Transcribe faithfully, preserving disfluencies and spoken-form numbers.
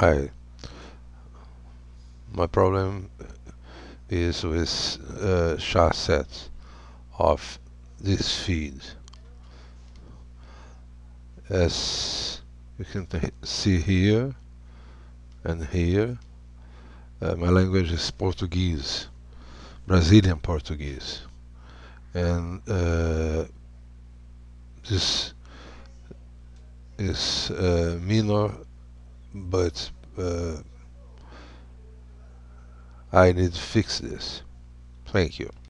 Hi, my problem is with uh, chart sets of this feed. As you can see here and here, uh, my language is Portuguese, Brazilian Portuguese, and uh, this is uh, minor, but uh, I need to fix this. Thank you.